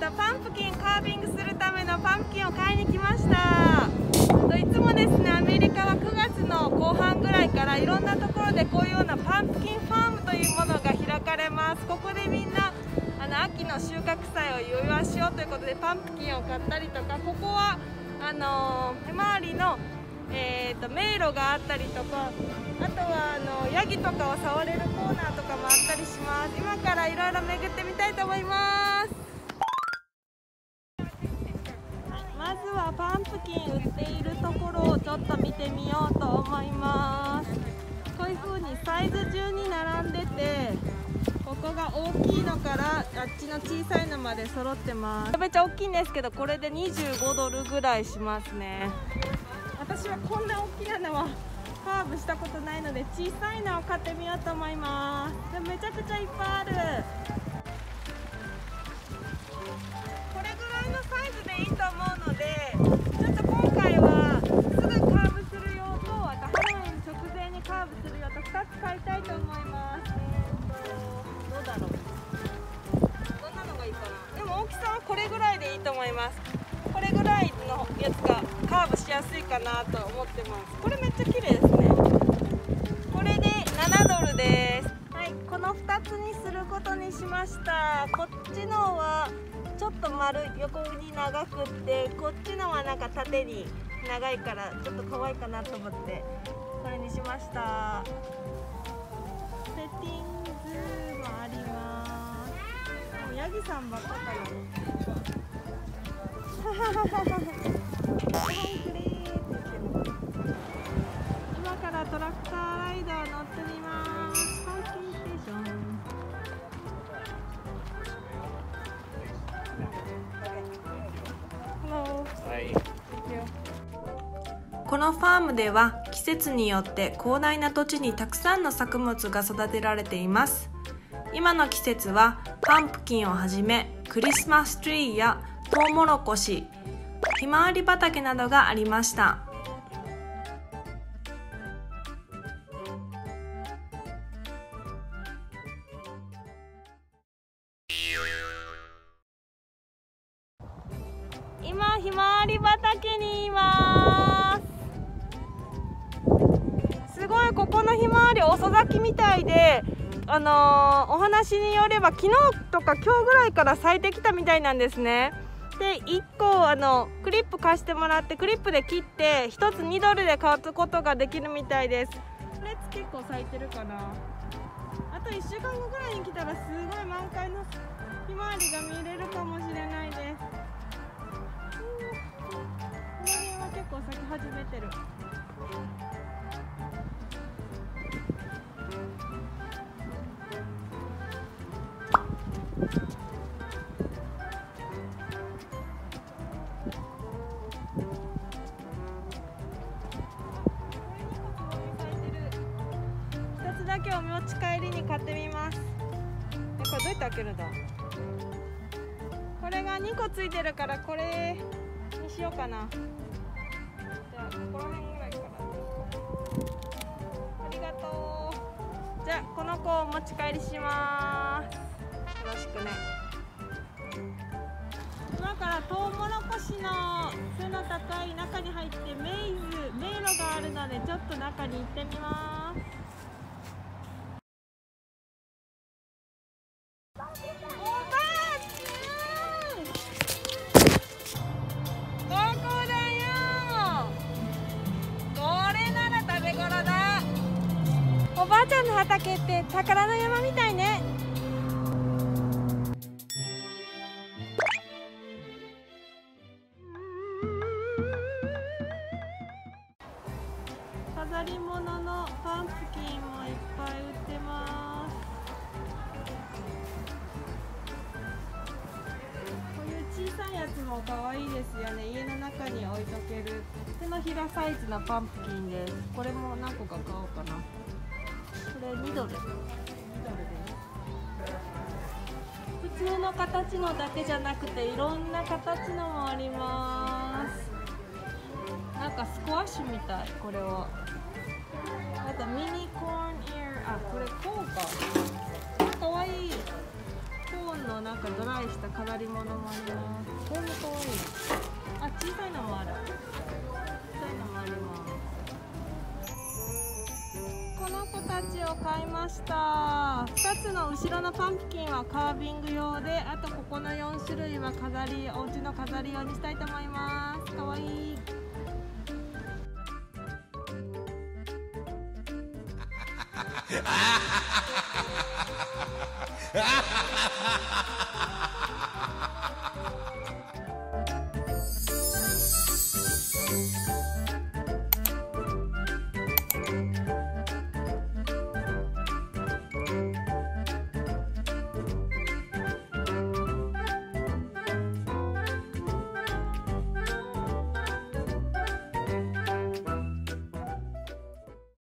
パンプキンカービングするためのパンプキンを買いに来ました。いつもですね、アメリカは9月の後半ぐらいからいろんなところでこういうようなパンプキンファームというものが開かれます。ここでみんな秋の収穫祭をお祝いしようということでパンプキンを買ったりとか、ここはひまわりの、迷路があったりとか、あとはヤギとかを触れるコーナーとかもあったりします。今からいろいろ巡ってみたいと思います。まずはパンプキン売っているところをちょっと見てみようと思います。こういう風にサイズ順に並んでて、ここが大きいのからあっちの小さいのまで揃ってます。めちゃめちゃ大きいんですけど、これで25ドルぐらいしますね。私はこんな大きなのはカーブしたことないので、小さいのを買ってみようと思います。でもめちゃくちゃいっぱいある。これぐらいのサイズでいいと思うので、ちょっと今回はすぐカーブする用と、あとハロウィン直前にカーブする用と2つ買いたいと思います。どうだろう、どんなのがいいかな。でも大きさはこれぐらいでいいと思います。これぐらいのやつがカーブしやすいかなと思ってます。これめっちゃ綺麗ですね。これで7ドルです。はい、この2つにすることにしました。こっちのはちょっと横に長くって、こっちのはなんか縦に長いからちょっと可愛いかなと思ってこれにしました。セッティングもあります。でもヤギさんばっかかな。今からトラクターライダー乗ってみます。パーキングステーション。このファームでは季節によって広大な土地にたくさんの作物が育てられています。今の季節はパンプキンをはじめクリスマスツリーやトウモロコシ、ひまわり畑などがありました。今ひまわり畑にいます。すごい、ここのひまわり遅咲きみたいで、お話によれば昨日とか今日ぐらいから咲いてきたみたいなんですね。で1個クリップ貸してもらって、クリップで切って1つ2ドルで買うことができるみたいです。これ結構咲いてるかな。あと1週間後ぐらいに来たらすごい満開のひまわりが見れるかもしれないです。この辺は結構咲き始めてる。1つだけお持ち帰りに買ってみます。これどうやって開けるんだ。これが2個ついてるからこれにしようかな。じゃあここら辺ぐらいかな。ありがとう。じゃあこの子をお持ち帰りします。よろしくね。今からトウモロコシの背の高い中に入って迷路があるので、ちょっと中に行ってみます。おばあちゃんの畑って宝の山みたいね。飾り物のパンプキンもいっぱい売ってます。こういう小さいやつも可愛いですよね。家の中に置いとける手のひらサイズのパンプキンです。これも何個か買おうかな。これ2ドル。普通の形のだけじゃなくていろんな形のもあります。なんかスクワッシュみたい。これはあとミニコーンイヤー。あ、これこうか。かわいいコーンのなんかドライした飾り物もあります。これも可愛い。あ、小さいのもある。小さいのもあります。この子たちを買いました。2つの後ろのパンプキンはカービング用で、あとここの4種類は飾り、お家の飾り用にしたいと思います。かわいい。 Ha ha ha ha ha!